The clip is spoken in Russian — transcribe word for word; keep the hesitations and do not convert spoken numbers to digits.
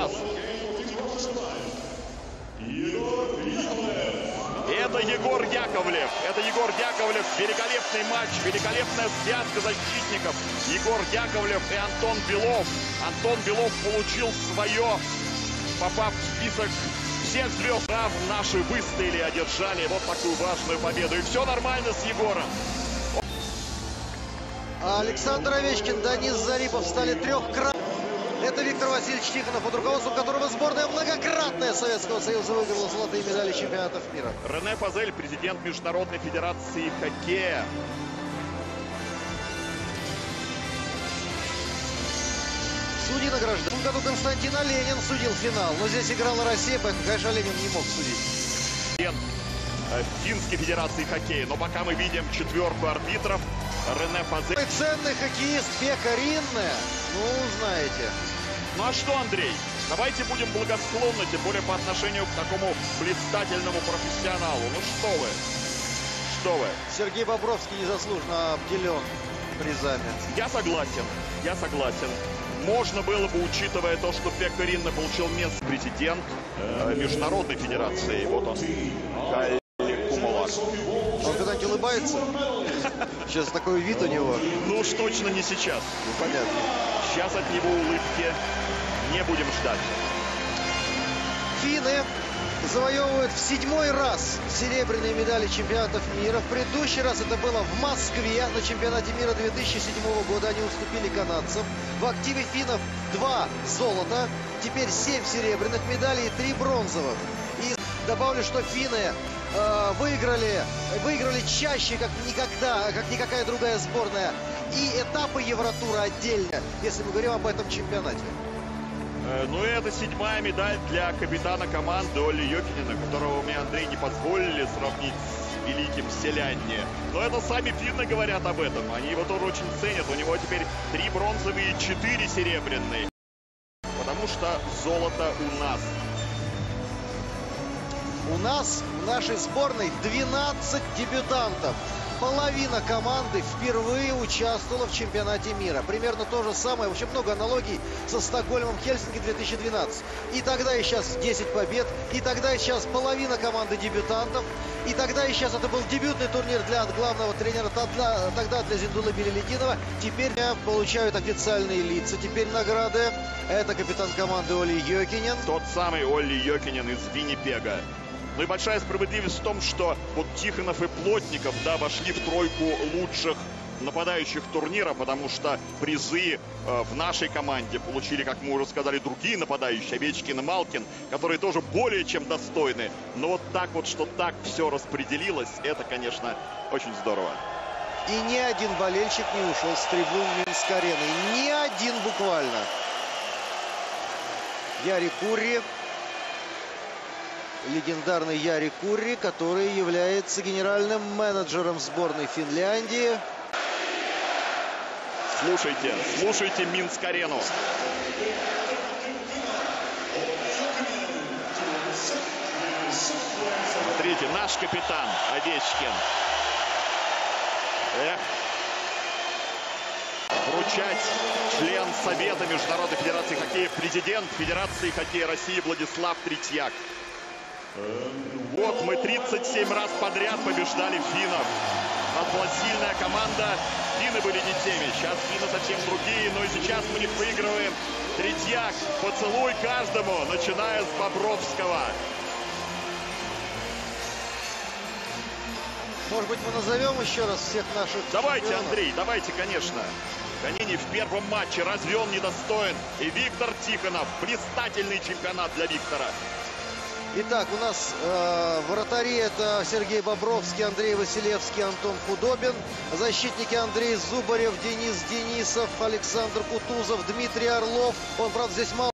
нас. Это Егор Яковлев. Это Егор Яковлев. Великолепный матч, великолепная связка защитников. Егор Яковлев и Антон Белов. Антон Белов получил свое, попав в список всех звезд. Наши выстояли, одержали вот такую важную победу. И все нормально с Егором. Александр Овечкин, Данис Зарипов стали трехкратными. Это Виктор Васильевич Тихонов, под руководством которого сборная многократная Советского Союза выиграла золотые медали чемпионатов мира. Рене Фазель, президент Международной федерации хоккея. Судьи награждают. В том году Константин Оленин судил финал, но здесь играла Россия, поэтому, конечно, Оленин не мог судить. Финской федерации хоккея. Но пока мы видим четверку арбитров, Рене Фазель. Ценный хоккеист Пекка Ринне. Ну, знаете. Ну а что, Андрей? Давайте будем благосклонны, тем более по отношению к такому блистательному профессионалу. Ну что вы? Что вы? Сергей Бобровский незаслуженно обделен призами. Я согласен. Я согласен. Можно было бы, учитывая то, что Пекка Ринне получил место президент э, Международной федерации. Вот он. Он когда-нибудь улыбается? Сейчас такой вид у него. Ну уж точно не сейчас. Ну, понятно. Сейчас от него улыбки не будем ждать. Финны завоевывают в седьмой раз серебряные медали чемпионатов мира. В предыдущий раз это было в Москве на чемпионате мира две тысячи седьмого года. Они уступили канадцам. В активе финнов два золота, теперь семь серебряных медалей и три бронзовых. И добавлю, что финны э, выиграли, выиграли чаще, как никогда, как никакая другая сборная. И этапы Евротура отдельно, если мы говорим об этом чемпионате. Ну и это седьмая медаль для капитана команды Олли Йокинена, которого мне, Андрей, не позволили сравнить с великим Селянни. Но это сами финны говорят об этом. Они его тоже очень ценят. У него теперь три бронзовые и четыре серебряные. Потому что золото у нас. У нас, в нашей сборной, двенадцать дебютантов. Половина команды впервые участвовала в чемпионате мира. Примерно то же самое, очень много аналогий со Стокгольмом, Хельсинки две тысячи двенадцать. И тогда и сейчас десять побед, и тогда и сейчас половина команды дебютантов. И тогда и сейчас это был дебютный турнир для главного тренера, тогда, тогда для Зиндулы Билелединова. Теперь получают официальные лица, теперь награды. Это капитан команды Олли Йокинен. Тот самый Олли Йокинен из Виннипега. Ну и большая справедливость в том, что вот Тихонов и Плотников, да, вошли в тройку лучших нападающих турнира, потому что призы э, в нашей команде получили, как мы уже сказали, другие нападающие, Овечкин и Малкин, которые тоже более чем достойны. Но вот так вот, что так все распределилось, это, конечно, очень здорово. И ни один болельщик не ушел с трибун Минск-арены. Ни один буквально. Яри Курри. Легендарный Яри Курри, который является генеральным менеджером сборной Финляндии. Слушайте, слушайте Минск-арену. Смотрите, наш капитан Овечкин. Эх. Вручать член Совета Международной федерации хоккея, президент Федерации хоккея России Владислав Третьяк. Вот мы тридцать семь раз подряд побеждали финнов. У нас была сильная команда. Финны были не теми. Сейчас финны совсем другие. Но и сейчас мы их выигрываем. Третьяк, поцелуй каждому, начиная с Бобровского. Может быть, мы назовем еще раз всех наших... Давайте, чемпионов? Андрей, давайте, конечно. Канини в первом матче. Разве он недостоин? И Виктор Тихонов. Блистательный чемпионат для Виктора. Итак, у нас э, вратари это Сергей Бобровский, Андрей Василевский, Антон Худобин. Защитники Андрей Зубарев, Денис Денисов, Александр Кутузов, Дмитрий Орлов. Он, правда, здесь мало